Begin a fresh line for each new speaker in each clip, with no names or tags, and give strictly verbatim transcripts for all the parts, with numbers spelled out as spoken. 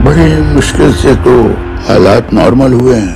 बड़ी मुश्किल से तो हालात नॉर्मल हुए हैं,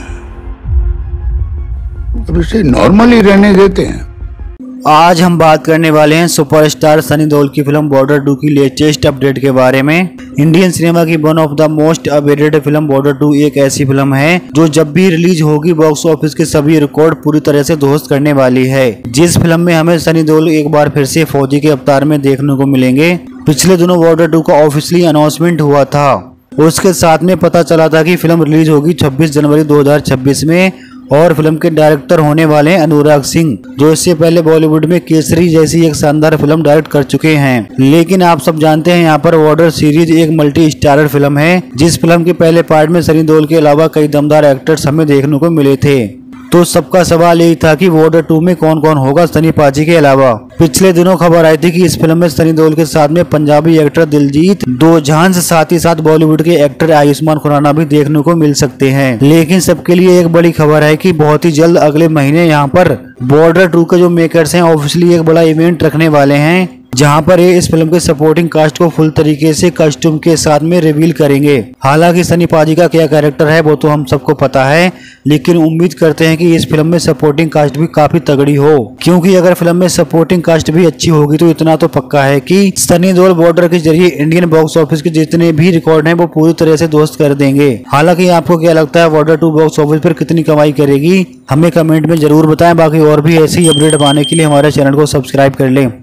अब इसे नॉर्मल ही रहने देते हैं।
आज हम बात करने वाले हैं सुपरस्टार सनी देओल की फिल्म बॉर्डर टू की लेटेस्ट अपडेट के बारे में। इंडियन सिनेमा की one of the most awaited film border two एक ऐसी फिल्म है जो जब भी रिलीज होगी बॉक्स ऑफिस के सभी रिकॉर्ड पूरी तरह से ध्वस्त करने वाली है। जिस फिल्म में हमें सनी देओल एक बार फिर से फौजी के अवतार में देखने को मिलेंगे। पिछले दिनों बॉर्डर टू का ऑफिशियली अनाउंसमेंट हुआ था, उसके साथ में पता चला था कि फिल्म रिलीज होगी छब्बीस जनवरी दो हज़ार छब्बीस में और फिल्म के डायरेक्टर होने वाले हैं अनुराग सिंह, जो इससे पहले बॉलीवुड में केसरी जैसी एक शानदार फिल्म डायरेक्ट कर चुके हैं। लेकिन आप सब जानते हैं यहाँ पर बॉर्डर सीरीज एक मल्टी स्टारर फिल्म है, जिस फिल्म के पहले पार्ट में सनी देओल के अलावा कई दमदार एक्टर्स हमें देखने को मिले थे। तो सबका सवाल यही था कि बॉर्डर टू में कौन कौन होगा सनी पाजी के अलावा। पिछले दिनों खबर आई थी कि इस फिल्म में सनी देओल के साथ में पंजाबी एक्टर दिलजीत दोसांझ, साथ ही साथ बॉलीवुड के एक्टर आयुष्मान खुराना भी देखने को मिल सकते हैं। लेकिन सबके लिए एक बड़ी खबर है कि बहुत ही जल्द अगले महीने यहाँ पर बॉर्डर टू के जो मेकर्स हैं ऑफिशियली एक बड़ा इवेंट रखने वाले हैं, जहां पर ये इस फिल्म के सपोर्टिंग कास्ट को फुल तरीके से कॉस्ट्यूम के साथ में रिवील करेंगे। हालांकि सनी पाजी का क्या कैरेक्टर है वो तो हम सबको पता है, लेकिन उम्मीद करते हैं कि इस फिल्म में सपोर्टिंग कास्ट भी काफी तगड़ी हो, क्योंकि अगर फिल्म में सपोर्टिंग कास्ट भी अच्छी होगी तो इतना तो पक्का है कि सनी देओल बॉर्डर के जरिए इंडियन बॉक्स ऑफिस के जितने भी रिकॉर्ड हैं वो पूरी तरह से ध्वस्त कर देंगे। हालांकि आपको क्या लगता है बॉर्डर टू बॉक्स ऑफिस पर कितनी कमाई करेगी, हमें कमेंट में जरूर बताएं। बाकी और भी ऐसी अपडेट पाने के लिए हमारे चैनल को सब्सक्राइब कर लें।